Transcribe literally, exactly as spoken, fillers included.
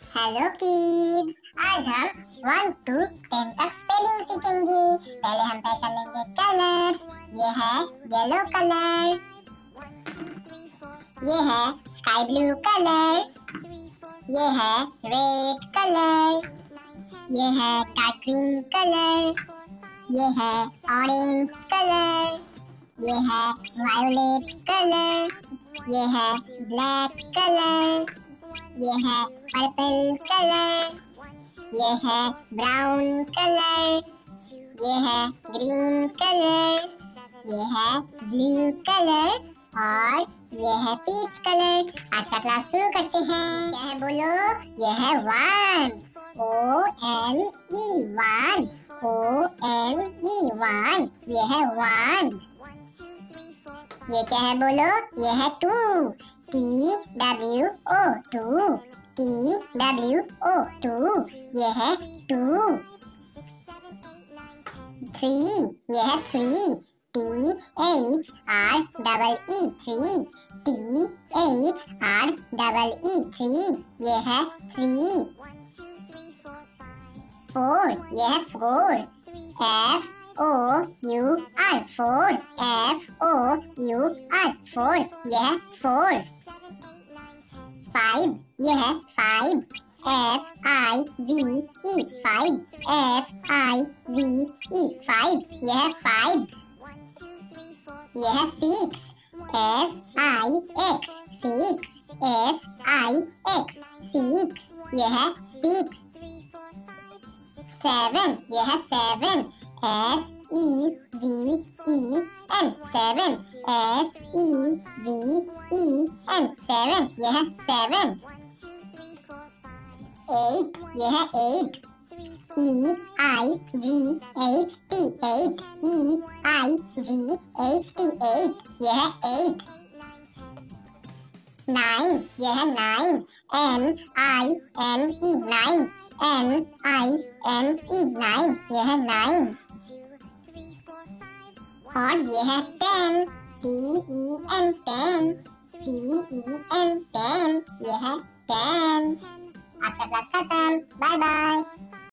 Hello kids, आज हम one two ten तक स्पेलिंग सीखेंगे। पहले हम पहचान लेंगे कलर्स। ये है येलो कलर, ये है स्काई ब्लू कलर, ये है रेड कलर, ये है डार्क ग्रीन कलर, ये है ऑरेंज कलर, ये है वायोलेट कलर, ये है ब्लैक कलर, ये है पर्पल कलर, ये है ब्राउन कलर, ये है ग्रीन कलर, ये है ब्लू कलर और ये है पीच कलर। आज का क्लास शुरू करते हैं। क्या है बोलो? ये है one, O N E one, O N E one, ये है वन। ये क्या है बोलो? ये है two, T W O, two, T W O, two, ये है टू। थ्री, ये है three, T H R double E, three, T H R double E, three, ये है थ्री। फोर, ये है four, F O U R, four, F O U R, four, ये है फोर। फाइव, ये है five, F I V E, five, F I V E, five, ये है फाइव। ये है six, S I X, six, S I X, six, ये है सिक्स। सेवन, ये है seven, S E V E N, seven, S E V E N, seven, ये है सेवन। एट, ये है eight, E I G H T, eight, E I G H T, eight, ये है एट। नाइन, ये है nine, N I N E, nine, N I N E, nine, ये है नाइन। और ये है ten, T E N, ten, T E N, ten, ये है टेन। आज का क्लास खत्म। Bye bye.